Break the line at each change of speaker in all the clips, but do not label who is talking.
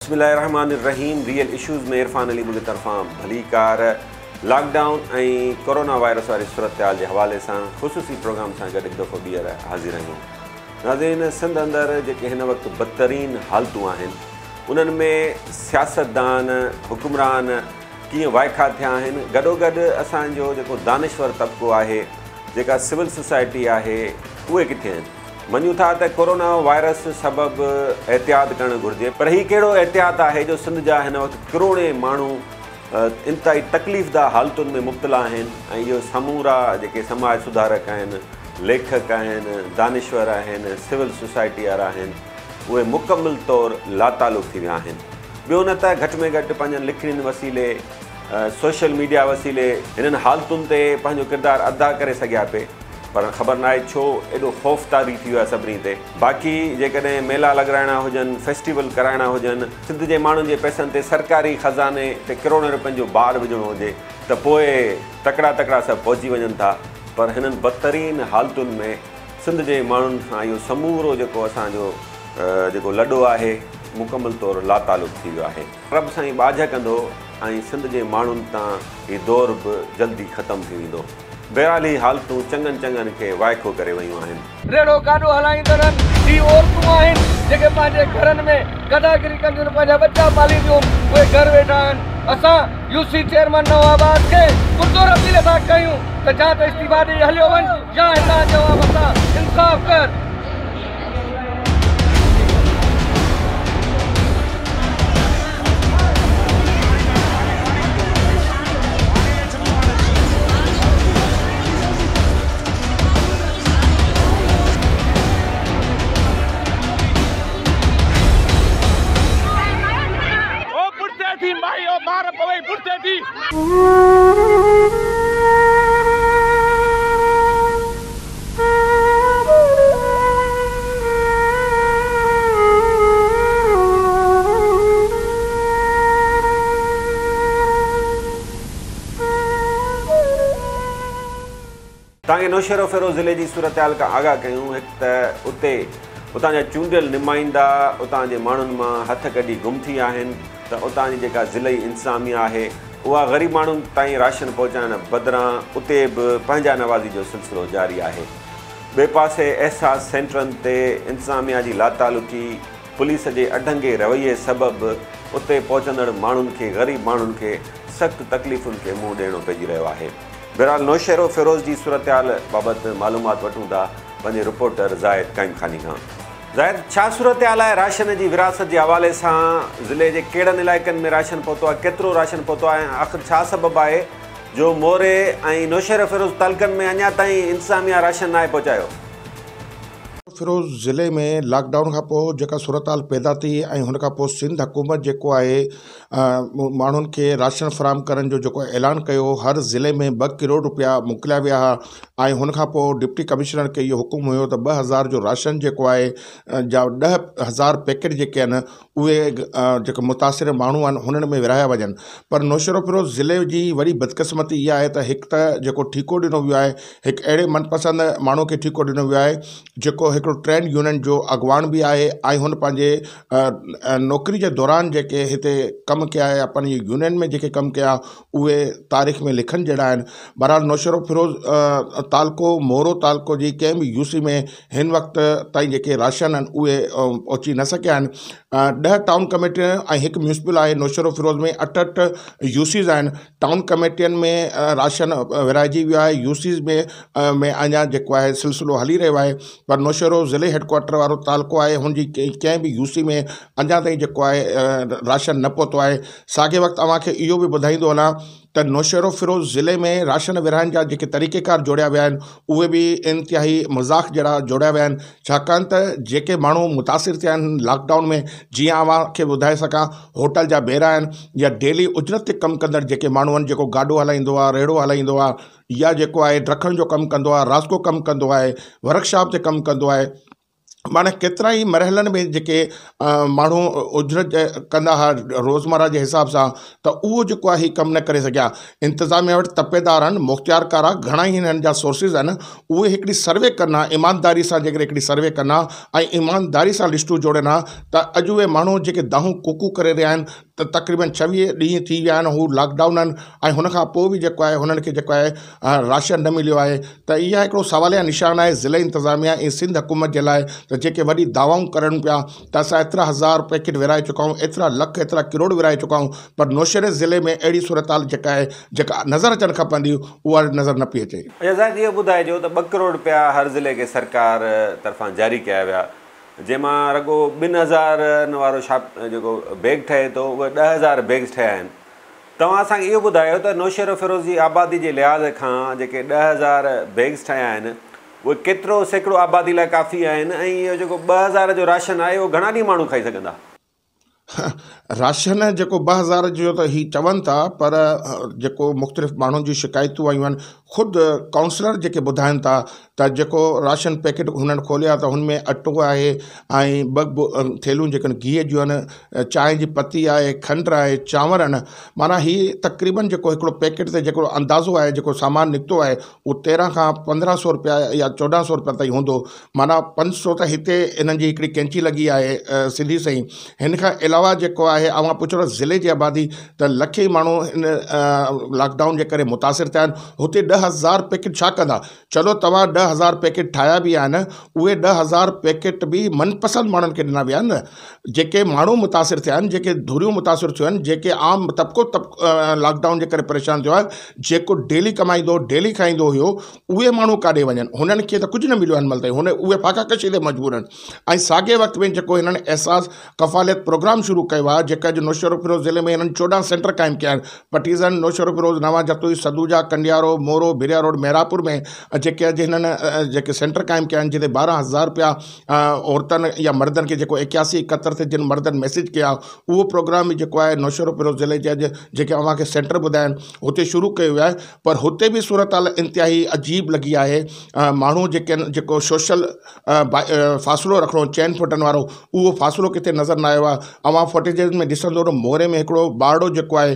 बिस्मिल्लाहिर्रहमानिर्रहीम। Real issues में इरफान अली मुझे तरफ़ां भली कार लॉकडाउन ऐं कोरोना वायरस वारी सूरत हाल के हवाले से ख़ुसूसी प्रोग्राम से गॾु हिकु दफ़ो ॿीहर हाज़िर आहियूं। नाज़रीन, सिंध अंदर जेके हिन वक़्तु बदतरीन हालतूं आहिनि उन्हनि में सियासतदान हुक्मरान कीअं वाइखा थिया आहिनि, गॾोगॾु असांजो जेको दानिश्वर तबिको आहे, जेका सिविल सोसाइटी आहे, उहे किथे आहिनि। मञूं था त कोरोना वायरस सबबु एहतियात करणु घुरिजे, पर हीउ कहिड़ो एहतियात आहे जो सिंध जा हिन वक़्तु करोड़े माण्हू इंतिहाई तकलीफ़दा हालतुनि में मुब्तला आहिनि ऐं इहो समूरा जेके समाज सुधारक आहिनि, लेखक आहिनि, दानिश्वर आहिनि, सिविल सोसाइटी वारा आहिनि, उहे मुकमिल तौरु लातालुक़ थी विया आहिनि। ॿियो न त घटि में घटि पंहिंजनि लिखणियुनि वसीले, सोशल मीडिया वसीले हिननि हालतुनि ते पंहिंजो किरदारु अदा करे सघिया पे, पर ख़बर नाहे छो एॾो ख़ौफ़तारी थी वियो आहे सभिनी ते। बाक़ी जेकॾहिं मेला लॻाइणा हुजनि, फेस्टिवल कराइणा हुजनि, सिंध जे माण्हुनि जे पैसनि ते सरकारी ख़ज़ाने ते करोड़नि रुपयनि जो ॿार विझणो हुजे त पोइ तकिड़ा तकिड़ा सभु पहुची वञनि था। पर हिननि बदतरीन हालतुनि में सिंध जे माण्हुनि खां इहो समूरो जेको असांजो जेको लॾो आहे मुकमिल तौरु लातालुक़ थी वियो आहे। रब साईं बाझ कंदो ऐं सिंध जे माण्हुनि तां हीउ दौर बि जल्दी ख़तमु थी वेंदो। बहरहाल ही हालतूं चङनि खे वाइखो करे वयूं आहिनि।
रेड़ो गाॾो हलाईंदड़ हीअ औरतूं आहिनि जेके पंहिंजे घरनि में गदागिरी कंदियूं आहिनि, पंहिंजा बच्चा पालींदियूं, उहे घर वेठा आहिनि। असां यूसी चेयरमैन नवाबाद खे पुरज़ोर अपील था कयूं त या त इस्तीफ़ा ॾेई हलियो वञ या हिन जवाब सां इंसाफ़ कर।
तव्हांखे नौशहरो फ़िरोज़ ज़िले जी सूरत हाल खां आगाह कयूं। हिकु त उतां जा चूंडियल नुमाइंदा उतां जे माण्हुनि मां हथ कढी गुम थी विया आहिनि, त उतां जी जेका ज़िलई इंतिज़ामिया आहे उहा ग़रीब माण्हुनि ताईं राशन पहुचाइण बदिरां उते बि पंहिंजा नवाज़ी जो सिलसिलो जारी आहे। ॿिए पासे एहसास सेंटरनि ते इंतिज़ामिया जी लातालुकी, पुलिस जे अढंगे रवैये सबबु उते पहुचंदड़ माण्हुनि खे, ग़रीब माण्हुनि खे सख़्तु तकलीफ़ुनि खे मुंहुं ॾियणो पइजी रहियो आहे। बहरहाल नौशहरो फ़िरोज़ जी सूरत हाल बाबति मालूमात वठूं था पंहिंजे रिपोर्टर ज़ाहिद काइम खानी खां। ज़ाहिद, छा सूरत हाल आहे राशन जी विरासत जे हवाले सां? ज़िले जे कहिड़नि इलाइक़नि में राशन पहुतो आहे, केतिरो राशन पहुतो आहे, आख़िर छा सबबु आहे जो मोरे ऐं नौशहरो फ़िरोज़ तालुक़नि में अञा ताईं इंतिज़ामिया राशन नाहे पहुचायो?
फ़िरोज़ ज़िले में लॉकडाउन खां पोइ जेका सूरत हाल पैदा थी ऐं हुन खां पोइ सिंध हुकूमत जेको आहे माण्हुनि खे राशन फ़राहम करण जो जेको ऐलान कयो, हर ज़िले में 2 करोड़ रुपया मोकिलिया विया हुआ ऐं हुन खां पोइ डिप्टी कमिश्नर खे इहो हुकुम हुयो त 2000 जो राशन जेको आहे जा 10,000 पैकेट जेके आहिनि उहे जेके मुतासिर माण्हू आहिनि हुननि में विरहाया वञनि। पर नौशहरो फ़िरोज़ ज़िले जी वॾी बदकिस्मती इहा आहे त हिकु त जेको ठीको ॾिनो वियो आहे, हिकु अहिड़े मनपसंदि माण्हू खे ठीको ॾिनो वियो आहे जेको हिकिड़ो ट्रेड यूनियन जो अॻवान बि आहे ऐं हुन पंहिंजे नौकरी जे दौरान जेके हिते कमु कया या पंहिंजी यूनियन में जेके कमु कया उहे तारीख़ में लिखनि जहिड़ा आहिनि। बहरहाल नौशहरो फ़िरोज़ तालको, मोरो तालको जी कंहिं बि यूसी में हिन वक़्तु ताईं जेके राशन आहिनि उहे पहुची न सघिया आहिनि। 10 टाउन कमेटियूं ऐं 1 म्यूनिसिपल आहे। नौशहरो फ़िरोज़ में 8 यूसीज़ आहिनि। टाउन कमेटियुनि में राशन विराइजी वियो आहे, यूसीज़ में अञा जेको आहे सिलसिलो हली रहियो आहे। पर नौशहरो ज़िले हेडक्वार्टर वारो तालको आहे, हुनजी कंहिं बि यूसी में अञा ताईं जेको आहे राशन न पहुतो आहे। साॻे वक़्तु तव्हांखे इहो बि ॿुधाईंदो हलां त नौशहरो फ़िरोज़ ज़िले में राशन विरहाइण जा जेके तरीक़ेकार जोड़िया विया आहिनि उहे बि इंतिहाई मज़ाक़ जहिड़ा जोड़िया विया आहिनि, छाकाणि त जेके माण्हू मुतासिर थिया आहिनि लॉकडाउन में, जीअं अव्हांखे ॿुधाए सघां, होटल जा बेरा आहिनि या डेली उजरत ते कमु कंदड़ जेके माण्हू आहिनि, जेको गाॾो हलाईंदो आहे, रेड़ो हलाईंदो आहे या जेको आहे ट्रकनि जो कमु कंदो आहे, रास्को कमु कंदो आहे, वर्कशॉप ते कमु कंदो आहे, माना केतिरा ई मरहलनि में जेके माण्हू उजरत कंदा हुआ रोज़मर्रा जे हिसाब सां, त उहो जेको आहे कमु न करे सघिया। इंतिज़ामिया वटि तपेदार आहिनि, मुख़्तियारकार आहे, घणा ई हिननि जा सोर्सिस आहिनि। उहे हिकिड़ी सर्वे कनि, ईमानदारी सां जेकर हिकिड़ी सर्वे कनि ऐं ईमानदारी सां लिस्टूं जोड़नि हा, त अॼु उहे माण्हू जेके दाहूं कुकू करे रहिया आहिनि, त तक़रीबन 26 ॾींहं थी विया आहिनि, हू लॉकडाउन आहिनि ऐं हुन खां पोइ बि जेको आहे हुननि खे जेको आहे राशन न मिलियो आहे। त इहा हिकिड़ो सवालिया निशान आहे ज़िले इंतिज़ामिया ऐं सिंध हुकूमत जे लाइ, त जेके वॾी दावाऊं करनि पिया त असां एतिरा हज़ार पैकेट विराए चुका आहियूं, एतिरा लख एतिरा किरोड़ विराए चुका आहियूं, पर नौशहरे ज़िले में अहिड़ी सूरत हाल जेका आहे जेका नज़र अचणु खपंदी उहा नज़र न पई अचे।
ज़ाहिर इहो ॿुधाइजो त 2 करोड़ रुपया हर ज़िले खे सरकार तरफ़ां जारी कया विया, जंहिंमां रुॻो 2000 वारो जेको बैग ठहे थो उहे 10,000 बैग्स ठहिया आहिनि। तव्हां असांखे इहो ॿुधायो त नौशहरो फिरोज़ी आबादी जे लिहाज़ खां जेके 10,000 बैग्स ठहिया आहिनि उहे केतिरो सैकड़ो आबादी लाइ काफ़ी आहिनि, ऐं इहो जेको 2000 जो राशन आहे उहो घणा ॾींहं माण्हू खाई सघंदा?
राशन जेको 2000 जो त ही चवनि था, पर जेको मुख़्तलिफ़ माण्हुनि जी शिकायतूं आयूं आहिनि, ख़ुदि काउंसलर जेके ॿुधाइनि था त जेको राशन पैकेट हुननि खोलिया त हुनमें अटो आहे ऐं 2 थेलियूं जेके गिह जूं आहिनि, चांहि जी पती आहे, खंडु आहे, चांवर आहिनि। माना हीअ तक़रीबन जेको हिकिड़ो पैकेट ते जेको अंदाज़ो आहे जेको सामान निकितो आहे उहो 1300 खां 1500 रुपया या 1400 रुपया ताईं हूंदो। माना 500 त हिते इन्हनि जी हिकिड़ी कैंची लॻी आहे सिधी सही। हिन खां अलावा जेको आहे अवां पुछो ज़िले जी आबादी त लखे ई माण्हू इन लॉकडाउन जे करे मुतासिर थिया आहिनि। हुते 10,000 पैकेट छा कंदा? चलो तव्हां 10,000 पैकेट ठाहिया बि आहिनि, उहे 10,000 पैकेट बि मनपसंद माण्हुनि खे ॾिना विया आहिनि। जेके माण्हू मुतासिर थिया आहिनि, जेके धुरियूं मुतासिर थियूं आहिनि, जेके आम तबिको लॉकडाउन जे करे परेशान थियो आहे, जेको डेली कमाईंदो डेली खाईंदो हुयो, उहे माण्हू काॾे वञनि? हुननि खे त कुझु न मिलियो आहे महिल ताईं। उहे फाका कशी ते मजबूर आहिनि। ऐं साॻे वक़्त में जेको हिननि एहसास कफ़ालत प्रोग्राम शुरू कयो आहे, जेका अॼु नौशहरो फिरोज़ ज़िले में हिननि 14 सेंटर क़ाइमु कया आहिनि। पटीज़न, नौशहरो फिरोज़, नवां जतोई, सदूजा, कंडियारो, मोरो, बिरिया रोड, मेरापुर में जेके अॼु हिननि जेके सेंटर क़ाइमु कया आहिनि, जिते 12,000 रुपया औरतनि या मर्दनि खे जेको 8171 ते जिन मर्दनि मैसेज कया, उहो प्रोग्राम बि जेको आहे नौशहरो फिरोज़ ज़िले जे अॼु जेके अव्हांखे सेंटर ॿुधाइनि हुते शुरू कयो वियो आहे। पर हुते बि सूरत हाल इंतिहाई अजीब लॻी आहे। माण्हू जेके आहिनि, जेको सोशल फ़ासिलो रखिणो, 4 फुटनि वारो, उहो फ़ासिलो किथे नज़र न आयो आहे। अवां फुटेजेस में ॾिसंदो त मोरे में हिकिड़ो बाड़ो जेको आहे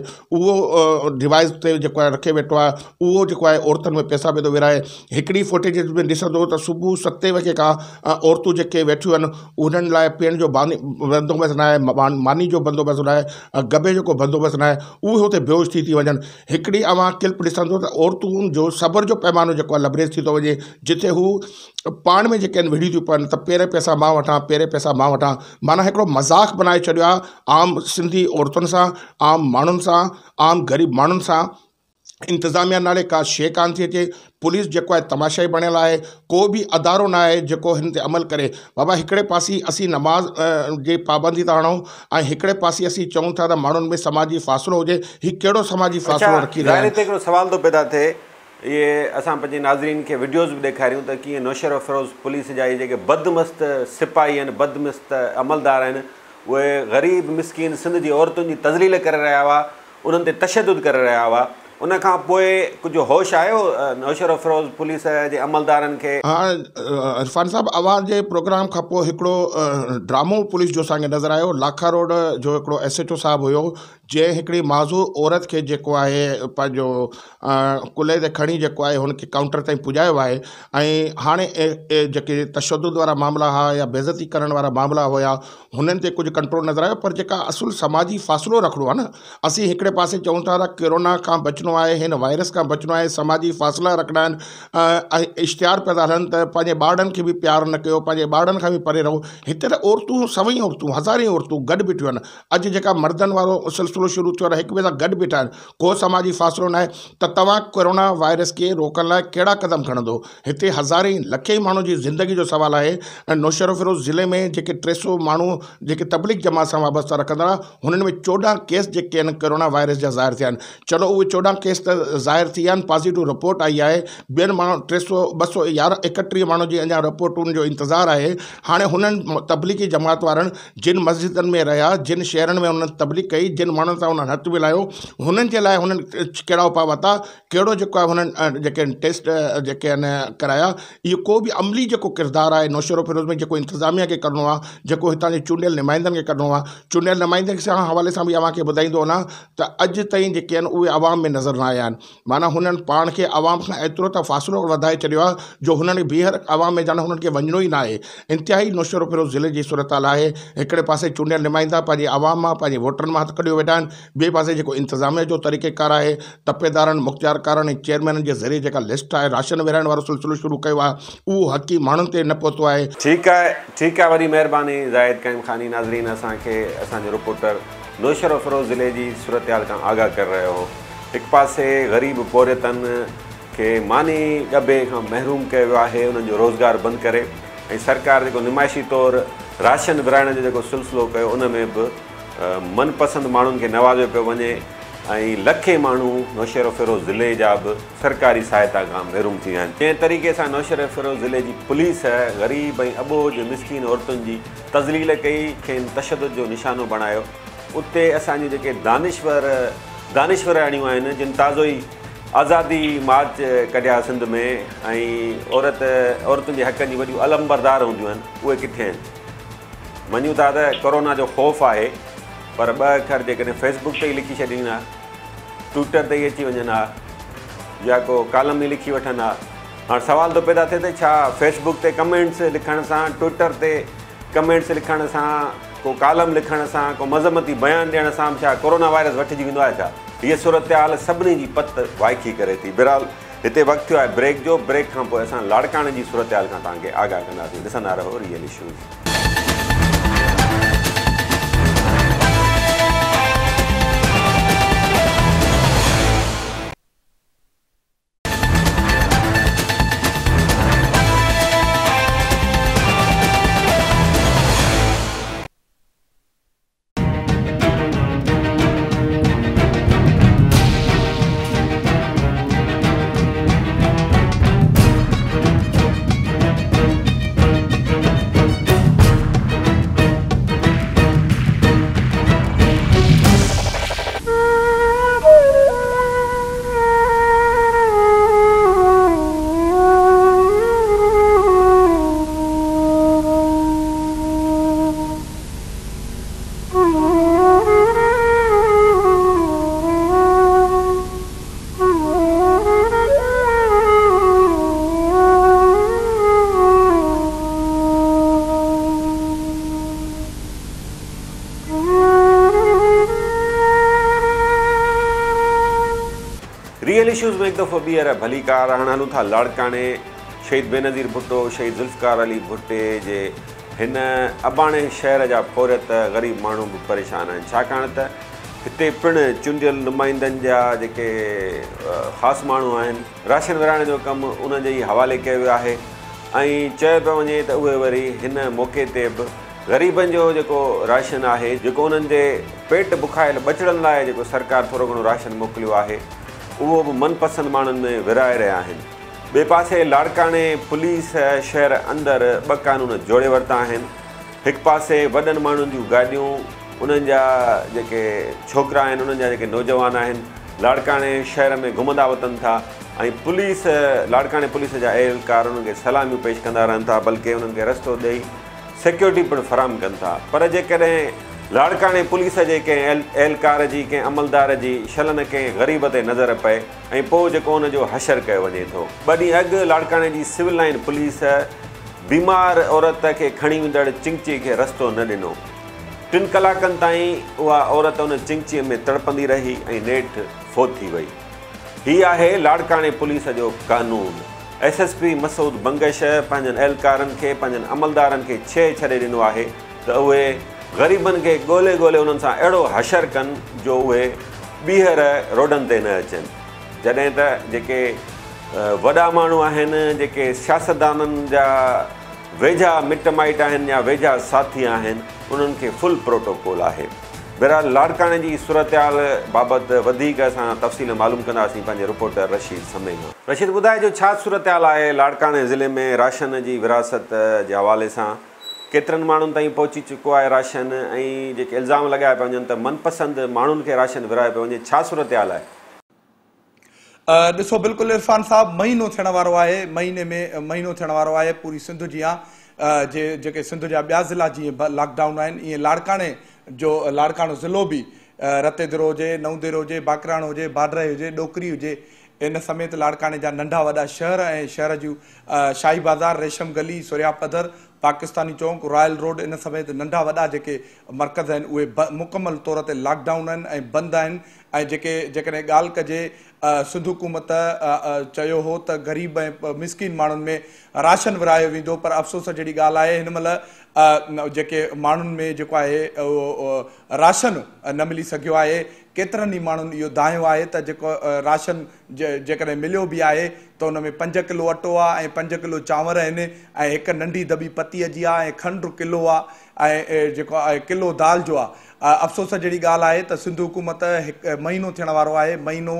उहो डिवाइस ते जेको आहे रखे वेठो आहे, उहो जेको आहे औरतुनि में पैसा पियो थो विराए। हिकिड़ी फुटेजेस में ॾिसंदो त सुबुह 7 वॻे खां औरतूं जेके वेठियूं आहिनि उन्हनि लाइ पीअण जो बंदोबस्तु न आहे, मानी जो बंदोबस्तु न आहे, गबे जो को बंदोबस्तु न आहे, उहे हुते बेहोश थी वञनि। हिकिड़ी अवां क्लिप ॾिसंदो त औरतुनि जो सब्र जो पैमानो जेको आहे लबरेज थी थो वञे, जिते हू पाण में जेके आहिनि विढ़ी थियूं पवनि त पहिरें पैसा मां वठां, पहिरें पैसा मां वठां। माना हिकिड़ो मज़ाक़ बनाए छॾियो आहे आम सिंधी औरतुनि सां, आम माण्हुनि सां, आम ग़रीब माण्हुनि सां। इंतिज़ामिया नाले का शइ कान थी अचे। पुलिस जेको आहे तमाशाई बणियल आहे, को बि अदारो न आहे जेको हिन ते अमल करे। बाबा हिकिड़े पासे असीं नमाज़ जे पाबंदी था हणूं ऐं हिकिड़े पासे असीं चऊं था त माण्हुनि में समाजी फ़ासिलो हुजे। हीउ कहिड़ो समाजी फ़ासिलो रखी रहिया आहिनि?
हिकिड़ो सवाल थो पैदा थिए, इहे असां पंहिंजे नाज़रीन खे वीडियोज़ बि ॾेखारियूं त कीअं नौशहरो फिरोज़ पुलिस जा जेके बदमस्त सिपाही आहिनि, बदमस्त अमलदार आहिनि, उहे ग़रीब मिसकीन सिंध जी औरतुनि जी तज़लील करे रहिया हुआ, उन्हनि ते तशदुद करे रहिया हुआ। उन खां पोइ कुझु होश आयो नौशहरो फिरोज़ पुलिस जे अमलदारनि खे?
हाँ इरफान साहब, आवाज़ जे प्रोग्राम खां पोइ हिकिड़ो ड्रामो पुलिस जो असांखे नज़र आयो। लाखा रोड जो हिकिड़ो SHO साहिबु हुयो, जंहिं हिकिड़ी माज़ूर औरत खे जेको आहे पंहिंजो कुल्हे ते खणी जेको आहे हुनखे काउंटर ताईं पुॼायो आहे। ऐं हाणे जेके तशदुद वारा मामला हुआ या बेइज़ती करण वारा मामला हुया, हुननि ते कुझु कंट्रोल नज़र आयो। पर जेका असुल समाजी फ़ासिलो रखिणो आहे न, असीं हिकिड़े पासे चऊं था त कोरोना खां बचणो आहे, हिन वायरस खां बचणो आहे, समाजी फ़ासिला रखणा आहिनि, ऐं इश्तिहार पिया था हलनि त पंहिंजे ॿारनि खे बि प्यार न कयो, पंहिंजे ॿारनि खां बि परे रहो। हिते त औरतूं सभई औरतूं, हज़ारे औरतूं गॾु बीठियूं आहिनि। अॼु जेका मर्दनि वारो सिलसिलो शुरू थियो आहे, हिक ॿिए सां गॾु बीठा आहिनि, को समाजी फ़ासिलो न आहे। त तव्हां कोरोना वायरस खे रोकण लाइ कहिड़ा क़दम खणंदो? हिते हज़ारे लखे माण्हू जी ज़िंदगी जो सुवालु आहे। ऐं नौशहरो फिरोज़ ज़िले में जेके 300 माण्हू जेके तबलीग जमात सां वाबस्ता रखंदा, हुननि में 14 केस जेके आहिनि कोरोना वायरस जा ज़ाहिर थिया आहिनि। चलो उहे 14 केस त ज़ाहिर थी विया आहिनि, पॉज़िटिव रिपोर्ट आई आहे। ॿियनि माण्हू 231 माण्हू जी अञा रिपोर्टुनि जो इंतज़ारु आहे। हाणे हुननि तबलीगी जमात वारनि जिन मस्जिदनि में रहिया, जिन शहरनि में हुननि तबलीग कई, जिन माण्हुनि सां हुननि हथु मिलायो, हुननि जे लाइ हुननि कहिड़ा उपाउ वरिता, कहिड़ो जेको आहे हुननि जेके टेस्ट जेके आहिनि कराया। इहो को बि अमली जेको किरदारु आहे नौशेरो फिरोज़ में, जेको इंतिज़ामिया खे करिणो आहे, जेको हितां जे चूंडियल नुमाइंदनि खे करिणो आहे, चूंडियल नुमाइंदनि सां हवाले सां बि अव्हांखे ॿुधाईंदो वञा त अॼु ताईं जेके आहिनि उहे आवाम में नज़र न आया आहिनि। माना हुननि पाण खे आवाम खां एतिरो त फ़ासिलो वधाए छॾियो आहे जो हुननि ॿीहर आवाम में ॼण हुननि खे वञिणो ई न आहे। इंतिहाई नौशेरो फिरोज़ ज़िले जी सूरत हाल आहे। हिकिड़े पासे चूंडियल नुमाइंदा पंहिंजे आवाम मां पंहिंजे वोटरनि मां हथु कढियो वेठा आहिनि, ॿिए पासे जेको इंतिज़ामिया जो तरीक़ेकार आहे, तपेदारनि, मुख़्तियारकारनि ऐं चेयरमैननि जे ज़रिए जेका लिस्ट आहे, राशन विराइण वारो सिलसिलो शुरू कयो आहे, उहो हक़ी माण्हुनि ते न पहुतो आहे।
ठीकु आहे, वरी महिरबानी ज़ाहिद क़ाइम ख़ानी। नाज़रीन, असांखे असांजो रिपोर्टर नौशेरो फिरोज़ ज़िले जी सूरत हाल खां आगाह करे रहियो हो। हिकु पासे ग़रीब पोरियतनि खे मानी ॻबे खां महरूम कयो वियो आहे, उन्हनि जो रोज़गार बंदि करे, ऐं सरकार जेको नुमाइशी तौरु राशन विराइण जो जेको सिलसिलो कयो उन में बि मनपसंद माण्हुनि खे नवाज़ियो पियो वञे, ऐं लखे माण्हू नौशेरो फिरोज़ ज़िले जा बि सरकारी सहायता खां महरूम थी विया आहिनि। जंहिं तरीक़े सां नौशेरो फिरोज़ ज़िले जी पुलिस ग़रीब ऐं अबोज मिसकीन औरतुनि जी तज़लील कई, खेनि तशदुद जो निशानो बणायो, उते असांजी जेके दानिशवराणियूं आहिनि जिन ताज़ो ई आज़ादी मार्च कढिया सिंध में, ऐं औरतुनि जे हक़नि जी वॾियूं अलमबरदार हूंदियूं आहिनि, उहे किथे आहिनि? मञूं था त कोरोना जो ख़ौफ़ आहे, पर ॿ अखर जेकॾहिं फेसबुक ते ई लिखी छॾीनि हा, ट्विटर ते ई अची वञनि हा, या को कालम ई लिखी वठनि हा। हाणे सुवाल थो पैदा थिए त छा फेसबुक ते कमेंट्स लिखण सां, ट्विटर ते कमेंट्स लिखण सां, को कालम लिखण सां, को मज़मती बयानु ॾियण सां छा कोरोना वायरस वठिजी वेंदो आहे छा? हीअ सूरत हाल सभिनी जी पत वाइकी करे थी। बहरहाल, हिते वक़्तु थियो आहे ब्रेक जो। ब्रेक खां पोइ असां लाड़काणे जी सूरत हाल खां तव्हांखे आगाह कंदासीं। ॾिसंदा रहो रियल इशूज़। रियल इशूज़ में एक दफ़ो ॿीहर भली कार हाणे हलूं था लाड़काणे। शहीद बेनज़ीर भुट्टो, शहीद ज़ुल्फ़कार अली भुट्टे जे हिन अबाणे शहर जा पोरियत ग़रीब माण्हू बि परेशान आहिनि, छाकाणि त हिते पिणु चूंडियल नुमाइंदनि जा जेके ख़ासि माण्हू आहिनि, राशन विराइण जो कमु उन जे ई हवाले कयो वियो आहे। ऐं चयो पियो वञे त उहे वरी हिन मौक़े ते बि ग़रीबनि जो जेको राशन आहे, जेको उन्हनि जे पेट बुखायल ॿचड़नि लाइ जेको सरकार थोरो घणो राशन मोकिलियो आहे, उहो बि मनपसंद माण्हुनि में विराए रहिया आहिनि। ॿिए पासे लाड़काणे पुलिस शहर अंदरि 2 क़ानून जोड़े वरिता आहिनि। हिकु पासे वॾनि माण्हुनि जूं गाॾियूं, उन्हनि जा जेके छोकिरा आहिनि, उन्हनि जा जेके नौजवान आहिनि, लाड़काणे शहर में घुमंदा वतनि था, ऐं पुलिस लाड़काणे पुलिस जा एहलकार उन्हनि खे सलामियूं पेश कंदा रहनि था, बल्कि उन्हनि खे रस्तो ॾेई सिक्योरिटी पिणु फराहम कनि था। पर जेकॾहिं लाड़काणे पुलिस जे कंहिं एहलकार जी, कंहिं अमलदार जी शलन कंहिं ग़रीब ते नज़र पए ऐं पोइ जेको उनजो हशर कयो वञे थो। 2 ॾींहं अॻु लाड़काणे जी सिविल लाइन पुलिस बीमार औरत खे खणी वेंदड़ चिंची खे रस्तो न ॾिनो। 3 कलाकनि ताईं उहा औरत उन चिंचीअ में तड़पंदी रही ऐं नेठि फोत थी वई। हीअ आहे लाड़काणे पुलिस जो कानून। SSP मसूद बंगश पंहिंजनि एहलकारनि खे, पंहिंजनि अमलदारनि खे छॾे ॾिनो आहे त उहे ग़रीबनि खे ॻोल्हे उन्हनि सां अहिड़ो हशर कनि जो उहे ॿीहर रोडनि ते न अचनि। जॾहिं त जेके वॾा माण्हू आहिनि, जेके सियासतदाननि जा वेझा मिट माइट आहिनि या वेझा साथी आहिनि, उन्हनि खे फुल प्रोटोकॉल आहे। बहरहाल, लाड़काणे जी सूरत हाल बाबति वधीक असां तफ़सील मालूम कंदासीं पंहिंजे रिपोर्टर रशीद समे खां। रशीद, ॿुधाइजो छा सूरत हाल आहे लाड़काणे ज़िले में राशन जी विरासत जे हवाले सां, केतिरनि माण्हुनि ताईं पहुची चुको आहे राशन ऐं जेके इल्ज़ाम लॻाया पिया वञनि त मनपसंदि माण्हुनि खे राशन विरायो पियो वञे, छा सूरत हाल आहे?
ॾिसो, बिल्कुलु इरफान साहब, महीनो थियण वारो आहे, महीने में महीनो थियण वारो आहे पूरी सिंध जी जेके सिंध जा ॿिया ज़िला जीअं लॉकडाउन आहिनि, ईअं लाड़काणो ज़िलो बि रतेदिरो हुजे, नवदेरो हुजे, बाकराणो हुजे, बाडराई हुजे, डोकरी हुजे, इन समेत लाड़काणे जा नंढा वॾा शहर ऐं शहर जूं शाही बाज़ार, रेशम गली, सुरिया पधर, पाकिस्तानी चौक, रॉयल रोड, इन समेत नंढा वॾा जेके मर्कज़ आहिनि उहे मुकमल तौर ते लॉकडाउन आहिनि ऐं बंदि आहिनि। ऐं जेकॾहिं ॻाल्हि कजे, सिंध हुकूमत चयो हो त ग़रीब ऐं मिसकिन माण्हुनि में राशन विरायो वेंदो, पर अफ़सोस जहिड़ी ॻाल्हि आहे हिन महिल जेके माण्हुनि में जेको आहे राशन न मिली सघियो आहे। केतिरनि ई माण्हुनि इहो दायो आहे त जेको राशन जेकॾहिं मिलियो बि आहे त उन में 5 किलो अटो आहे ऐं 5 किलो चांवर आहिनि ऐं हिकु नंढी दॿी पतीअ जी आहे ऐं खंडु किलो आहे ऐं जेको आहे किलो दाल जो आहे। अफ़सोस जहिड़ी ॻाल्हि आहे त सिंध हुकूमत हिकु महीनो थियण वारो आहे,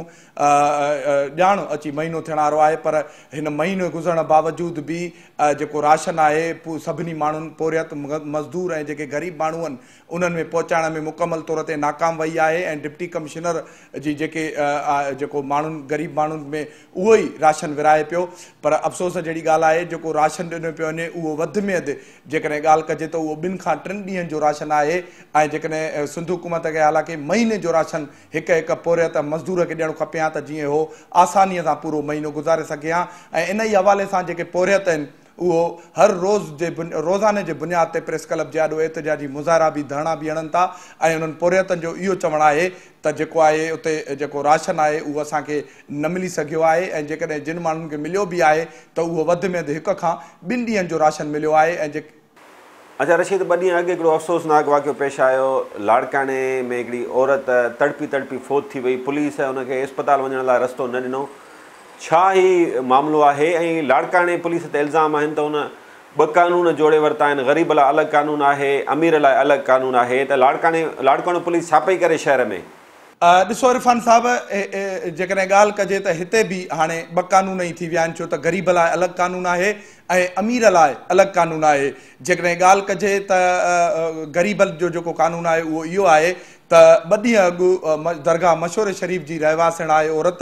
ॼाण अची महीनो थियण वारो आहे, पर हिन महीनो गुज़रण बावजूद बि जेको राशन आहे सभिनी माण्हुनि, पोरियत मज़दूर ऐं जेके ग़रीब माण्हू आहिनि उन्हनि में पहुचाइण में मुकमल तौर ते नाकाम वई आहे। ऐं डिप्टी कमिश्नर जी जेको माण्हुनि ग़रीब माण्हुनि में उहो ई राशन विराए पियो, पर अफ़सोस जहिड़ी ॻाल्हि आहे जेको राशन ॾिनो पियो वञे उहो वधि में वधि जेकॾहिं ॻाल्हि कजे त उहो 2 खां 3 ॾींहंनि जो राशन आहे। ऐं जेकॾहिं सिंध हुकूमत खे हालांकि महीने जो राशन हिकु पोरियत मज़दूर खे ॾियणु खपे हा त जीअं हो आसानीअ सां पूरो महीनो गुज़ारे सघे हा। ऐं इन ई हवाले सां जेके पोरियत आहिनि उहो हर रोज़ाने जे बुनियाद ते प्रेस क्लब जे ॾाढो एहतजाजी मुज़ाहिरा बि, धरना बि हणनि था ऐं उन्हनि पोरियतनि जो इहो चवणु आहे त जेको आहे उते जेको राशन आहे उहो असांखे न मिली सघियो आहे ऐं जेकॾहिं जिन माण्हुनि खे मिलियो बि आहे त उहो वधि में वधि 1 खां 2 ॾींहंनि जो राशन मिलियो आहे। ऐं
अच्छा रशीद, 2 ॾींहं अॻु हिकिड़ो अफ़सोसनाक वाक़ियो पेश आयो, लाड़काणे में हिकिड़ी औरत तड़पी फोत थी वई, पुलिस हुनखे इस्पताल वञण लाइ रस्तो न ॾिनो, छा ही मामिलो आहे? ऐं लाड़काणे पुलिस ते इल्ज़ाम आहिनि त हुन 2 कानून जोड़े वरिता आहिनि, ग़रीब लाइ अलॻि कानून आहे, अमीर लाइ अलॻि कानून आहे, त लाड़काणो पुलिस छा पई करे शहर में?
ॾिसो इरफान साहब, जेकॾहिं ॻाल्हि कजे त हिते बि हाणे 2 कानून ई थी विया आहिनि, छो त ग़रीब लाइ अलॻि कानून आहे ऐं अमीर लाइ अलॻि कानून आहे। जेकॾहिं ॻाल्हि कजे त ग़रीब जो जेको कानून आहे उहो इहो आहे त 2 ॾींहं अॻु दरगाह मशहूर शरीफ़ जी रहवासण आहे औरत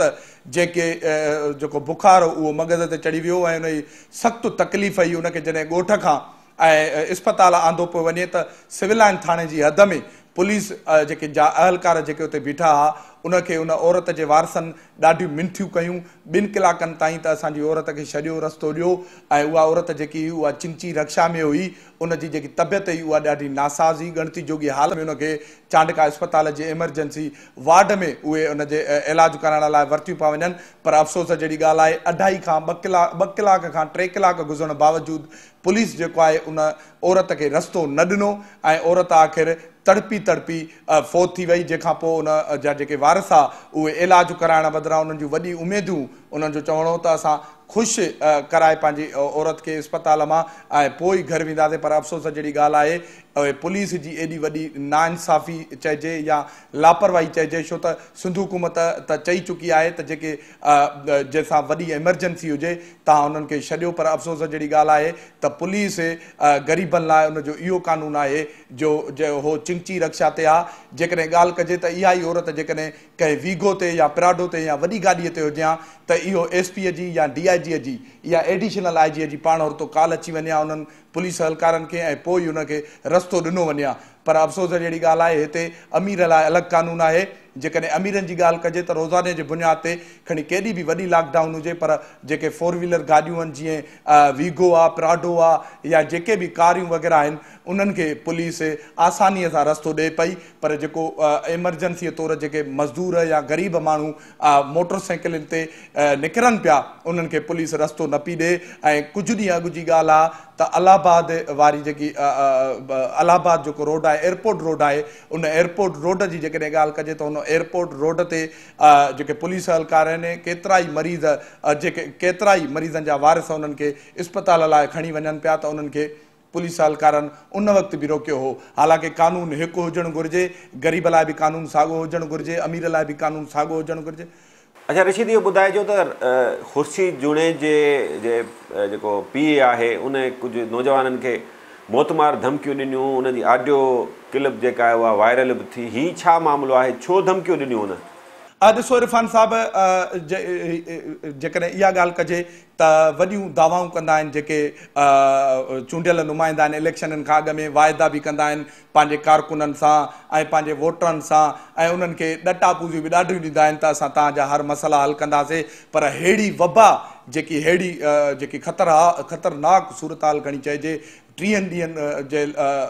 जेको बुखार उहो मग़ज़ ते चढ़ी वियो ऐं उनजी सख़्तु तकलीफ़ हुई, उनखे जॾहिं ॻोठ खां ऐं इस्पताल आंदो पियो वञे त सिविल लाइन थाणे जी हद में पुलिस जेके अहलकार जेके उते बीठा हुआ उनखे उन औरत जे वारसनि ॾाढियूं मिनथियूं कयूं, 2 कलाकनि ताईं त असांजी औरत खे छॾियो, रस्तो ॾियो। ऐं उहा औरत जेकी हुई उहा चिंची रक्षा में हुई, उनजी जेकी तबियत हुई उहा ॾाढी नासाज़ हुई, ॻणती जोगी हाल में उनखे चांडका इस्पताल जे एमरजेंसी वार्ड में उहे उनजे इलाज कराइण लाइ वरितियूं पिया वञनि। पर अफ़सोस जहिड़ी ॻाल्हि आहे 2.5 खां 2 कलाक खां 3 कलाक गुज़रण बावजूद पुलिस जेको आहे उन औरत खे रस्तो न ॾिनो ऐं औरत आख़िर तड़पी फोत थी वई, जंहिंखां पोइ उन जा जेके वारिस आहे उहे इलाज कराइण बदिरां उन्हनि जूं वॾी उमेदूं, उन्हनि जो चवणो त असां ख़ुशि कराए पंहिंजी औरत खे इस्पताल मां ऐं पोइ घर वेंदासीं। पर अफ़सोस जहिड़ी ॻाल्हि आहे पुलिस जी एॾी वॾी नाइंसाफ़ी चइजे या लापरवाही चइजे, छो त सिंध हुकूमत त चई चुकी आहे त जेके जंहिंसां वॾी एमरजेंसी हुजे तव्हां उन्हनि खे छॾियो। पर अफ़सोस जहिड़ी ॻाल्हि आहे त पुलिस ग़रीबनि लाइ उनजो इहो कानून आहे जो हो चिंची रक्षा ते आहे। जेकॾहिं ॻाल्हि कजे त इहा ई औरत जेकॾहिं कंहिं वीगो ते या प्राडो ते या वॾी गाॾीअ ते हुजे हा त इहो एसपीअ जी या DIG जी या एडिशनल IG जी पाण वरितो कॉल अची वञे हा उन्हनि पुलिस एहलकारनि खे ऐं पोइ उनखे रस्तो ॾिनो वञे हा। पर अफ़सोस जहिड़ी ॻाल्हि आहे हिते अमीर लाइ अलॻि कानून आहे। जेकॾहिं अमीरनि जी ॻाल्हि कजे त रोज़ाने जे बुनियाद ते खणी केॾी बि वॾी लॉकडाउन हुजे पर जेके 4 व्हीलर गाॾियूं आहिनि जीअं वीगो आहे, प्राडो आहे या जेके बि कारियूं वग़ैरह आहिनि उन्हनि खे पुलिस आसानीअ सां रस्तो ॾिए पई। पर जेको एमरजेंसीअ तौरु जेके मज़दूर या ग़रीब माण्हू मोटर साइकिलुनि ते निकिरनि पिया उन्हनि खे पुलिस रस्तो न पई ॾिए। ऐं कुझु ॾींहं अॻु जी ॻाल्हि आहे त अलाहाबाद वारी जेकी अलाहाबाद जेको रोड आहे एयरपोर्ट रोड आहे, उन एयरपोर्ट रोड जी जेकॾहिं ॻाल्हि कजे त उन एयरपोर्ट रोड ते जेके पुलिस एहलकार आहिनि केतिरा ई मरीज़नि जा वारिस उन्हनि खे इस्पताल लाइ खणी वञनि पिया त उन्हनि खे पुलिस एहलकारनि उन वक़्तु बि रोकियो हो। हालांकि कानून हिकु हुजणु घुरिजे, ग़रीब लाइ बि कानून साॻियो हुजणु घुरिजे, अमीर लाइ बि कानून साॻियो हुजणु घुरिजे।
अच्छा रशीद, इहो ॿुधाइजो त खुर्शीद जुणे जे जेको पीउ आहे उन कुझु नौजवाननि खे मोतमार धमकियूं ॾिनियूं, उनजी ऑडियो क्लिप जेका आहे उहा वायरल बि थी। ही छा मामिलो आहे, छो धमकियूं ॾिनियूं हुन?
ॾिसो इरफान साहब, जेकॾहिं इहा ॻाल्हि कजे त वॾियूं दावाऊं कंदा आहिनि जेके चूंडियल नुमाइंदा आहिनि, इलेक्शननि खां अॻु में वाइदा बि कंदा आहिनि पंहिंजे कारकुननि सां ऐं पंहिंजे वोटरनि सां, ऐं उन्हनि खे ॾटा पूजियूं बि ॾाढियूं ॾींदा आहिनि त असां तव्हांजा हर मसइला हल कंदासीं। पर अहिड़ी वबा जेकी ख़तरनाक सूरत हाल खणी चइजे, 30 ॾींहंनि जे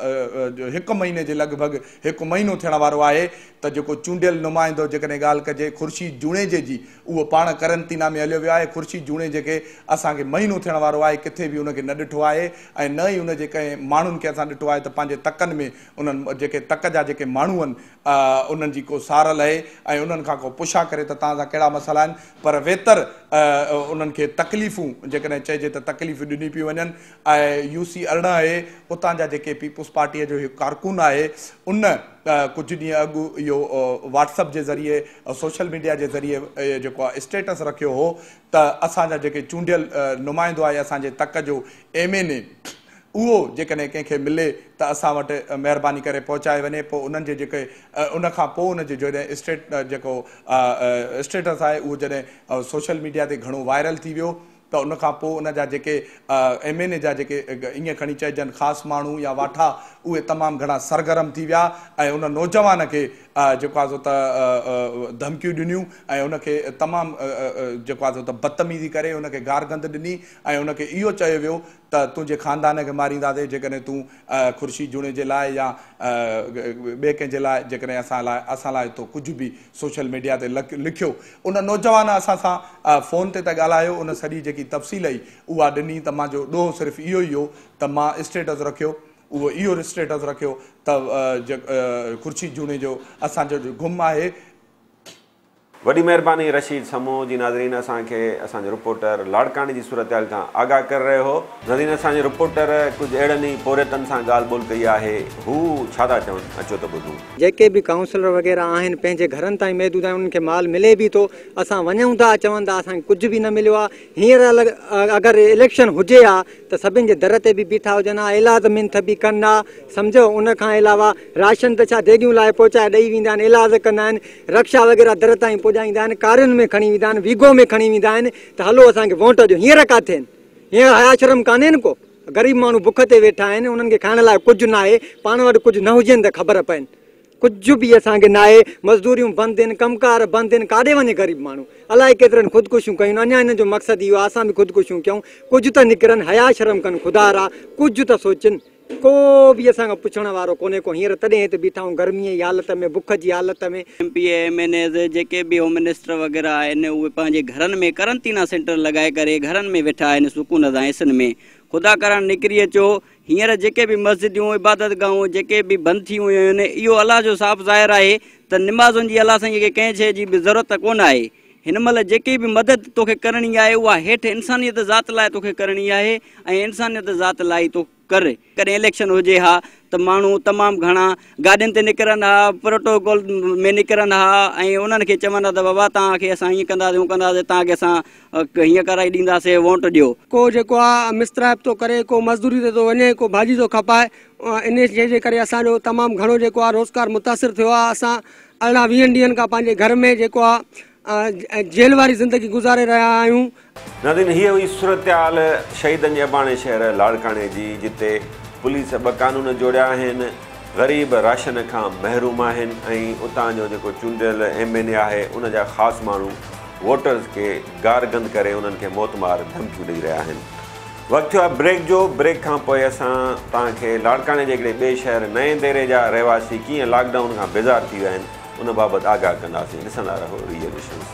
1 महीने जे लॻभॻि 1 महीनो थियण वारो आहे त जेको चूंडियल नुमाइंदो, जेकॾहिं ॻाल्हि कजे ख़ुर्शीद जुणेजे जी, उहो पाण करंतीना में हलियो वियो आहे। ख़ुर्शीद जुणेजे खे असांखे महीनो थियण वारो आहे, किथे बि उनखे न ॾिठो आहे, ऐं न ई उनजे कंहिं माण्हुनि खे असां ॾिठो आहे त पंहिंजे तकनि में उन्हनि जेके तक जा जेके माण्हू आहिनि उन्हनि जी को सार लहे ऐं उन्हनि खां को पुछा करे त तव्हांजा कहिड़ा मसइला आहिनि। पर वेतर उन्हनि खे तकलीफ़ूं जेकॾहिं चइजे त तकलीफ़ूं ॾिनी पियूं वञनि। ऐं UC 18 आहे, उतां जा जेके पीपुल्स पार्टीअ जो हिकु कारकुन आहे, उन कुझु ॾींहं अॻु इहो व्हाट्सअप जे ज़रिए, सोशल मीडिया जे ज़रिए जेको आहे स्टेटस रखियो हो त असांजा जेके चूंडियल नुमाइंदो आहे असांजे तक जो MNA, उहो जेकॾहिं कंहिंखे मिले त असां वटि महिरबानी करे पहुचाए वञे। पोइ उन्हनि जे जेके उनखां पोइ उनजो जॾहिं जेको स्टेटस आहे उहो जॾहिं सोशल मीडिया ते घणो वायरल थी वियो त उनखां पोइ उन जा जेके MNA जा जेके ईअं खणी चइजनि ख़ासि माण्हू या वाठा, उहे तमामु घणा सरगर्म थी विया ऐं उन नौजवान खे जेको आहे त धमकियूं ॾिनियूं ऐं उनखे तमामु जेको आहे त बदतमीज़ी करे उनखे गार गंद ॾिनी ऐं उनखे इहो चयो वियो त तुंहिंजे ख़ानदान खे मारींदासीं जेकॾहिं तूं ख़ुर्शीद जुणे जे लाइ या ॿिए कंहिंजे लाइ जेकॾहिं असां लाइ तो कुझु बि सोशल मीडिया ते लिखियो। उन नौजवान असां सां फ़ोन ते त ॻाल्हायो, उन सॼी जेकी तफ़सील ई उहा ॾिनी त मुंहिंजो ॾोह सिर्फ़ु इहो ई हो त मां स्टेटस रखियो, उहो इहो स्टेटस रखियो त ख़ुर्शीद जुणे जो असांजो गुम आहे।
वॾी महिरबानी रशीद समूह जी। नाज़रीन, असांखे असांजो रिपोर्टर लाड़काने जी सूरत हाल खां आगाह करे रहियो हो। नाज़रीन, असांजे रिपोर्टर कुझु अहिड़नि ई पोरियतनि सां ॻाल्हि ॿोल कई आहे, हू छा था चवनि, अचो त ॿुधूं।
जेके बि काउंसलर वग़ैरह आहिनि पंहिंजे घरनि ताईं महदूद आहिनि, उन्हनि खे माल मिले बि थो, असां वञूं था चवनि था असांखे कुझु बि न मिलियो आहे। हींअर अगरि इलेक्शन हुजे हा त सभिनि जे दर ते बि बीठा हुजनि हा, इलाज मिंथ बि कनि हा, सम्झो। उनखां अलावा राशन त छा देगियूं लाइ पहुचाए ॾेई वेंदा आहिनि, इलाज कंदा आहिनि, रक्षा वग़ैरह दर ताईं पुॼाईंदा आहिनि, कारियुनि में खणी वेंदा आहिनि, वीगो में खणी वेंदा आहिनि त हलो असांखे वोट ॾियो। हींअर किथे आहिनि? हींअर हया शर्म कान्हे को? ग़रीब माण्हू बुख ते वेठा आहिनि, उन्हनि खे खाइण लाइ कुझु न आहे, पाण वटि कुझु न हुजनि त ख़बर पइनि। कुझु बि असांखे न आहे, मज़दूरियूं बंदि आहिनि, कमकार बंदि आहिनि, काॾे वञे ग़रीब माण्हू? अलाए केतिरनि ख़ुदकुशियूं कयूं, अञा हिन जो मक़सदु इहो आहे असां बि ख़ुदकुशियूं कयूं। कुझु त निकिरनि, हया शर्म कनि, ख़ुदा रा कुझु त सोचनि। को बि असांखां पुछण वारो कोन्हे को। हींअर तॾहिं हिते बीठा आहियूं गर्मीअ जी हालत में, बुख जी हालत में।
MP MNA जेके बि होम मिनिस्टर वग़ैरह आहिनि उहे पंहिंजे घरनि में करंतीना सेंटर लॻाए करे घरनि में वेठा आहिनि सुकून सां हिसनि में। ख़ुदा करणु निकिरी अचो। हींअर जेके बि मस्जिदियूं इबादत गाहूं जेके बि बंदि थी वियूं आहिनि, इहो अलाह जो साफ़ ज़ाहिर आहे त निमाज़ुनि जी अलाह साईं खे कंहिं शइ जी बि ज़रूरत कोन आहे। हिन महिल जेकी बि मदद तोखे करणी आहे उहा हेठि इंसानियत ज़ात लाइ तोखे करणी आहे ऐं इंसानियत ज़ात लाइ तो कर। कॾहिं इलेक्शन हुजे हा त माण्हू तमामु घणा गाॾियुनि ते निकिरनि हा, प्रोटोकॉल में निकिरनि हा ऐं उन्हनि खे चवनि हा त बाबा तव्हांखे असां हीअं कंदासीं हूअं कंदासीं, तव्हांखे असां हीअं कराए ॾींदासीं, वोट ॾियो।
को जेको आहे मिसराइब थो करे, को मज़दूरी ते थो वञे, को भाॼी थो खपाए, इन जे करे असांजो तमामु घणो जेको आहे रोज़गार मुतासिर थियो आहे। असां 18-20 ॾींहंनि खां पंहिंजे घर में जेको आहे जेल वारी ज़िंदगी गुज़ारे रहिया आहियूं।
नाज़रीन, हीअ हुई सूरत हाल शहीदनि जे अबाणे शहर लाड़काने जी, जिते पुलिस 2 कानून जोड़िया आहिनि, ग़रीब राशन खां महरूम आहिनि ऐं उतां जो जेको चूंडियल MNA आहे उन जा ख़ासि माण्हू वोटर्स खे गारगंद करे उन्हनि खे मौतमार धमकियूं ॾेई रहिया आहिनि। वक़्तु थियो आहे ब्रेक जो। ब्रेक खां पोइ असां तव्हांखे लाड़काने जे हिकिड़े ॿिए शहर नएं देरे जा रहवासी कीअं लॉकडाउन खां बेज़ार थी विया आहिनि उन बाबति आगाह कंदासीं। ॾिसंदा रहो रियल इशूज़।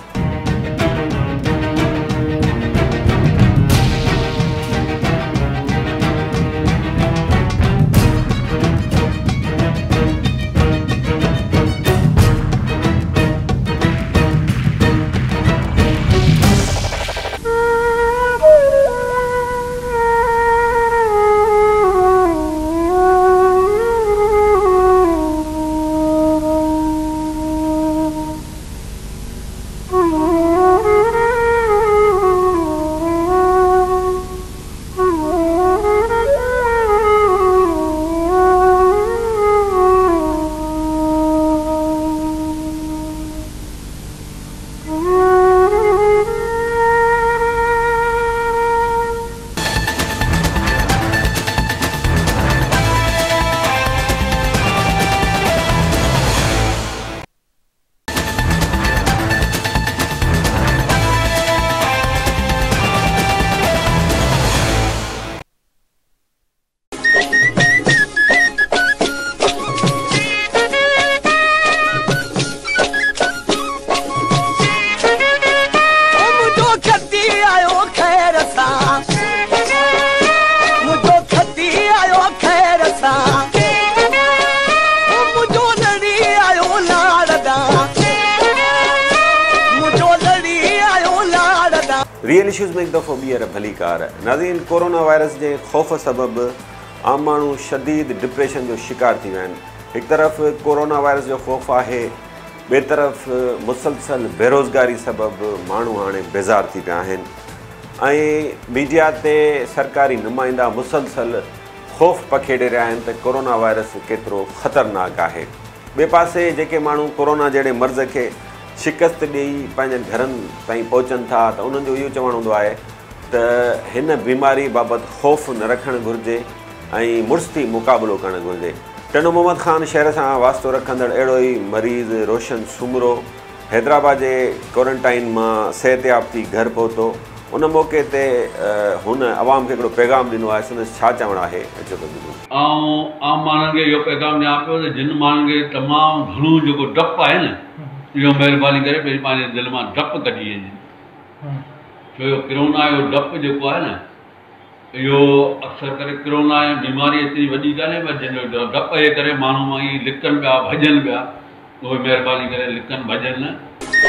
रियल इश्यूज़ में एक दफ़ो ॿीहर भली कार। नाज़रीन, कोरोना वायरस के ख़ौफ़ सबब आम माण्हू शदीद डिप्रेशन जो शिकार थी विया आहिनि। हिकु तरफ़ कोरोना वायरस जो ख़ौफ़ आहे, ॿिए तरफ़ मुसलसल बेरोज़गारी सबब माण्हू हाणे बेज़ार थी पिया आहिनि ऐं मीडिया ते सरकारी नुमाइंदा मुसलसल ख़ौफ़ पखेड़े रहिया आहिनि त कोरोना वायरस केतिरो ख़तरनाक आहे। ॿिए पासे जेके माण्हू कोरोना जहिड़े मर्ज़ खे शिकस्त ॾेई पंहिंजे घरनि ताईं पहुचनि था त उन्हनि जो इहो चवणु हूंदो आहे त हिन बीमारी बाबति ख़ौफ़ न रखणु घुरिजे ऐं मुड़ुस थी मुक़ाबिलो करणु घुरिजे। टनू मोहम्मद ख़ान शहर सां वास्तो रखंदड़ अहिड़ो ई मरीज़ रोशन सुमरो हैदराबाद जे क्वारंटाइन मां सिहतयाब थी घर पहुतो। उन मौक़े ते हुन अवाम खे हिकिड़ो पैगाम ॾिनो आहे। संदसि छा चवणु आहे अचो त ॿुधूं।
आम माण्हुनि खे इहो पैगाम ॾियां पियो त जिन माण्हुनि खे तमामु घणो जेको डपु आहे न, इहो महिरबानी करे पंहिंजे पंहिंजे दिलि मां डपु कढी वञे। छो जो कोरोना जो डपु जेको आहे न, इहो अक्सर करे कोरोना ऐं बीमारी एतिरी वॾी कान्हे, पर जंहिंजो डप जे करे माण्हू मां ई लिकनि पिया, भॼनि पिया, उहे महिरबानी करे लिकनि भॼनि न।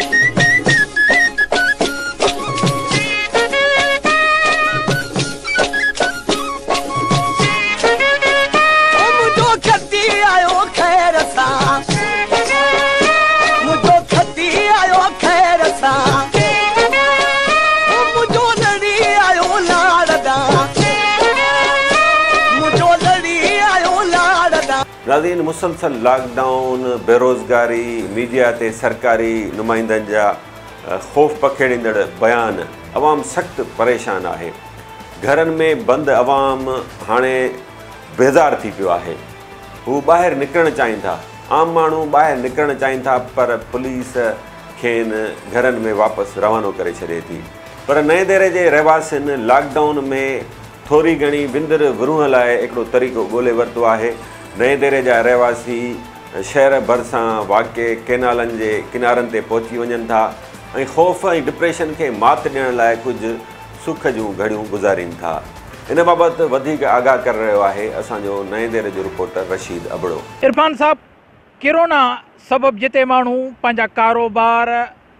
नाज़रीन, मुसलसल लॉकडाउन, बेरोज़गारी, मीडिया ते सरकारी नुमाइंदनि जा ख़ौफ़ पखेड़ींदड़ बयान, अवाम सख़्तु परेशान आहे। घरनि में बंदि अवाम हाणे बेज़ार थी पियो आहे। हू ॿाहिरि निकिरणु चाहिनि था, आम माण्हू ॿाहिरि निकिरणु चाहिनि था, पर पुलिस खेनि घरनि में वापसि रवानो करे छॾे थी। पर नएं देरे जे रहवासियुनि लॉकडाउन में थोरी घणी विंदर विरूह लाइ हिकिड़ो तरीक़ो ॻोल्हे वरितो आहे। नएं देरे जा रहवासी शहर भरिसां वाक़े केनालनि जे किनारनि ते पहुची वञनि था ऐं ख़ौफ़ ऐं डिप्रेशन खे मात ॾियण लाइ कुझु सुख जूं घड़ियूं गुज़ारीनि था। इन बाबति वधीक आगाह करे रहियो आहे असांजो नएं देरे जो रिपोर्टर रशीद अबड़ो।
इरफान साहब, कोरोना सबब जिते माण्हू पंहिंजा कारोबार,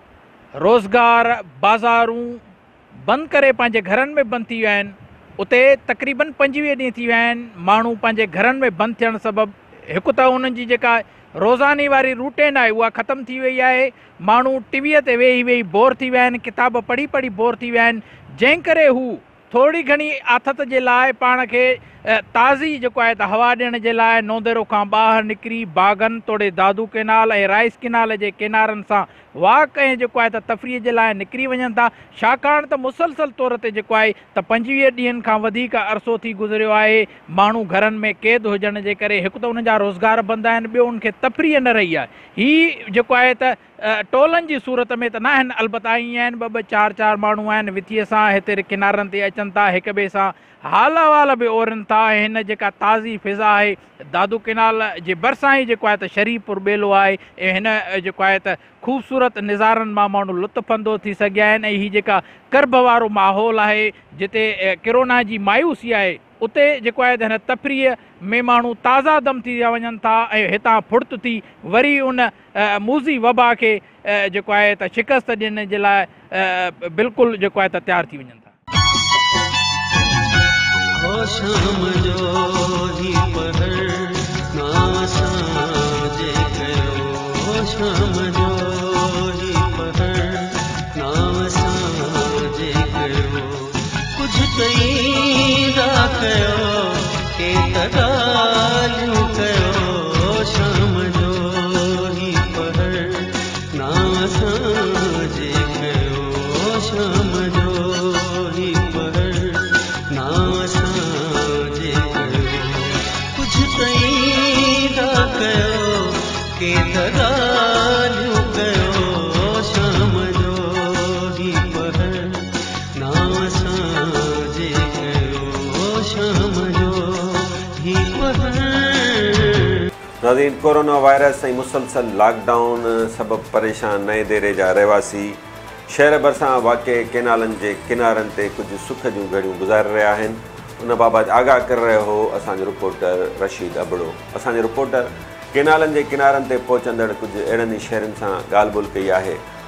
रोज़गार, बाज़ारूं बंदि करे पंहिंजे घरनि में बंदि थी विया आहिनि, उते तक़रीबन 25 ॾींहं थी विया आहिनि माण्हू पंहिंजे घरनि में बंदि थियण सबबु हिकु त उन्हनि जी जेका रोज़ानी वारी रूटीन आहे उहा ख़तमु थी वई आहे। माण्हू टीवीअ ते वेही वेही बोर थी विया आहिनि, किताब पढ़ी पढ़ी बोर थी विया आहिनि, जंहिं करे हू थोरी घणी आथत जे लाइ पाण खे ताज़ी जेको आहे त हवा ॾियण जे लाइ नौंदेरो खां ॿाहिरि निकिरी बाग़नि तोड़े दादू केनाल ऐं राइस केनाल जे किनारनि सां वॉक ऐं जेको आहे त तफ़रीह जे लाइ निकिरी वञनि था। छाकाणि त मुसलसल तौर ते जेको आहे त 25 ॾींहंनि खां वधीक अरसो थी गुज़रियो आहे। माण्हू घरनि में क़ैद हुजण जे करे हिकु त उन जा रोज़गार बंदि आहिनि, ॿियो उनखे तफ़रीह न रही आहे। हीअ जेको आहे त टोलनि जी सूरत में त न आहिनि, अलबत्ता ईअं आहिनि 2-2 4-4 माण्हू आहिनि विथीअ सां हिते किनारनि ते अचनि था, हिक ॿिए सां हाल अहिवाल बि ओरनि था। हिन जेका ताज़ी फ़िज़ा आहे दादू केनाल जे भरिसां ई जेको आहे त शरीफ़पुर ॿेलो आहे ऐं हिन जेको आहे त ख़ूबसूरत निज़ारनि मां माण्हू लुत्फ़अंदोज़ थी सघिया आहिनि। ऐं हीअ जेका कर्ब वारो माहौल आहे जिते कोरोना जी मायूसी आहे, उते जेको आहे त हिन तफ़रीह में माण्हू ताज़ा दम थी वञनि था ऐं हितां फुर्त थी वरी उन मूज़ी वबा खे जेको आहे त शिकस्त ॾियण जे लाइ बिल्कुलु जेको आहे त तयारु थी वञनि था।
शाम जो ही पहर नासा जे कयो, शाम जो ही पहर नासा जे कयो, कुछ कई दा कयो के तगालियूं कयो, शाम जो ही पहर नासा जे कयो, शाम जो ही पहर नासा के तगालियूं कयो, शाम जो ही पहर नासा जे कयो, शाम जो ही पहर।
नाज़रीन, कोरोना वायरस ऐं मुसलसल लॉकडाउन सबबु परेशान नएं देरे जा रहवासी शहर भरिसां वाक़े केनालनि जे किनारनि ते कुझु सुख जूं घड़ियूं गुज़ारे रहिया आहिनि। उन बाबति आगाह करे रहियो हो असांजो रिपोर्टर रशीद अबड़ो। असांजो रिपोर्टर केनालनि जे किनारनि ते पहुचंदड़ कुझु अहिड़नि ई शहरनि सां ॻाल्हि ॿोल्हि कई आहे।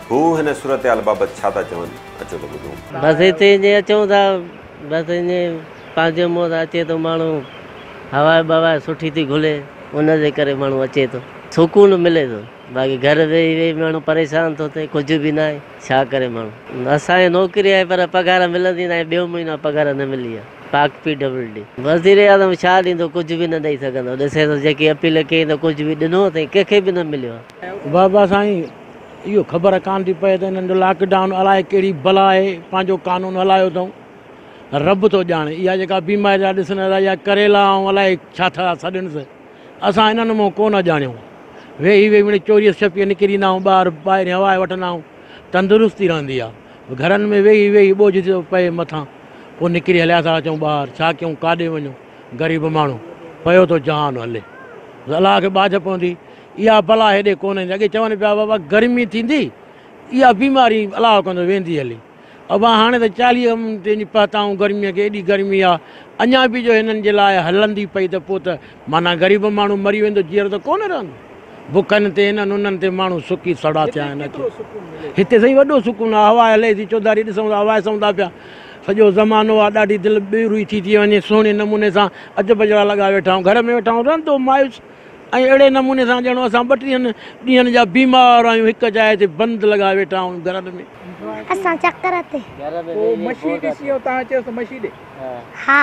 हू हिन सूरत हाल बाबति छा था चवनि, अचो त ॿुधूं।
बसि हिते ईअं अचूं था, बसि ईअं पंहिंजो मोह अचे थो, माण्हू हवा बवा सुठी थी घुले, उनजे करे माण्हू अचे थो, सुकून मिले थो। बाक़ी घर वेही वेही माण्हू परेशान थो थिए, कुझु बि न आहे, छा करे माण्हू। असांखे नौकिरी आहे पर पघार मिलंदी न आहे, ॿियो महीनो पघार न मिली आहे। पाक PWD वज़ीर आज़म छा ॾींदो, कुझु बि न ॾेई सघंदो। ॾिसे थो जेकी अपील कई त कुझु बि ॾिनो अथई, कंहिंखे बि न मिलियो आहे।
बाबा साईं इहो ख़बर कान थी पए त हिननि जो लॉकडाउन अलाए कहिड़ी भला आहे, पंहिंजो कानून हलायो अथऊं, रब थो ॼाणे। इहा जेका बीमारी जा ॾिसण था, या करेला ऐं अलाए छा था सॾनि, असां हिननि मां कोन ॼाणियूं। वेही वेही मिड़ई 24-26 निकिरी ईंदा आहियूं, ॿाहिरि ॿाहिरि हवा वठंदा आहियूं, तंदुरुस्ती रहंदी आहे। घरनि में वेही वेही बोझ थो पए मथां, पोइ निकिरी हलिया था अचूं ॿाहिरि, छा कयूं, काॾे वञूं। ग़रीब माण्हू पियो थो जहान हले, अलाह खे बाझ पवंदी। इहा भला हेॾे कोन ईंदी। अॻे चवनि पिया बाबा गर्मी थींदी, इहा बीमारी अलाह कंदो वेंदी हली। अब हाणे त 40 ते पहुताऊं गर्मीअ खे, एॾी गर्मी आहे, अञा बि जो हिननि जे लाइ हलंदी पई त पोइ त माना ग़रीब माण्हू मरी वेंदो, जीअर त कोन रहंदो। बुखनि ते हिननि उन्हनि ते माण्हू सुकी सड़ा थिया आहिनि। हिते सही वॾो सुकून आहे, हवा हले थी, चौधारी ॾिसूं था, हवा ॾिसूं था पिया। सॼो ज़मानो आहे, ॾाढी दिलि बेरुई थी वञे, सुहिणे नमूने सां अज बजड़ा लॻा वेठा आहियूं, घर में वेठा आहियूं, रहंदो मायूस। ऐं अहिड़े नमूने सां ॼणो असां 2-3 ॾींहंनि जा बीमार आहियूं, हिकु जाइ ते बंदि लॻा वेठा आहियूं घरनि में।
असां चक्कर ते
मछी ॾिसी तव्हां चयो त मछी ॾे।
हा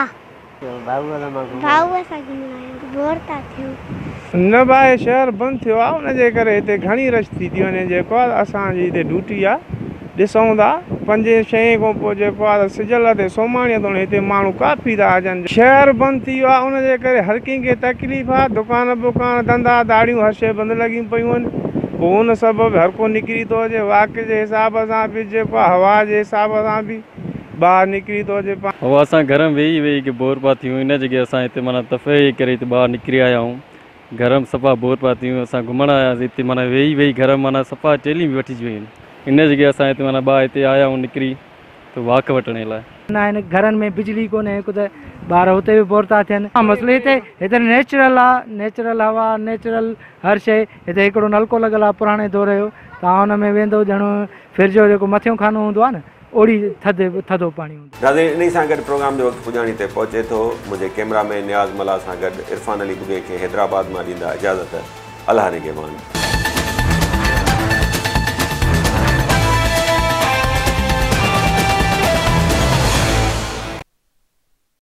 भाऊ असांखे मिलायो, बोर था थियूं।
न भाई शहर बंदि थियो आहे, उनजे करे हिते घणी रश थी वञे। जेको आहे असांजी हिते ड्यूटी आहे, ॾिसूं था 5-6 खां पोइ जेको आहे सिजल ते सोमाणीअ ताईं हिते माण्हू काफ़ी था अचनि। शहर बंदि थी वियो आहे, उनजे करे हर कंहिंखे तकलीफ़ आहे। दुकान बुकान धंधा दाड़ियूं हर शइ बंदि लॻियूं पियूं आहिनि। पोइ हुन सबबु हर को निकिरी थो अचे, वाक़ जे हिसाब सां बि, जेको आहे हवा जे हिसाब सां बि ॿाहिरि निकिरी थो अचे।
उहो असां घर में वेही वेही के बोर पिया थियूं, इन जॻह असां हिते माना तफ़े करे हिते ॿाहिरि निकिरी आया आहियूं। घर में सफ़ा बोर पिया थियूं, असां घुमण आयासीं हिते, माना वेही वेही घर में माना सफ़ा टेलियूं बि वठी वयूं आहिनि। इन जॻह असां हिते माना ॿाहिरि हिते आया आहियूं निकिरी त वाक वठण लाइ।
न आहिनि घरनि में बिजली कोन्हे, हिकु त ॿार हुते बि बोर था थियनि। मसइलो हिते नेचुरल आहे, नेचुरल हवा, नेचुरल हर शइ। हिते हिकिड़ो नलको लॻल आहे पुराणे दौर जो, तव्हां हुन में वेंदो ॼणो फ्रिज जो जेको मथियों खानो हूंदो आहे न, ओड़ी थधो पाणी हूंदो।
नाज़रीन, इन सां गॾु प्रोग्राम जो वक़्तु पुॼाणी ते पहुचे थो। मुंहिंजे कैमरामैन नियाज़ मला सां गॾु इरफान अली बुगे खे हैदराबाद मां ॾींदा इजाज़त। अल्लाह निगहबान।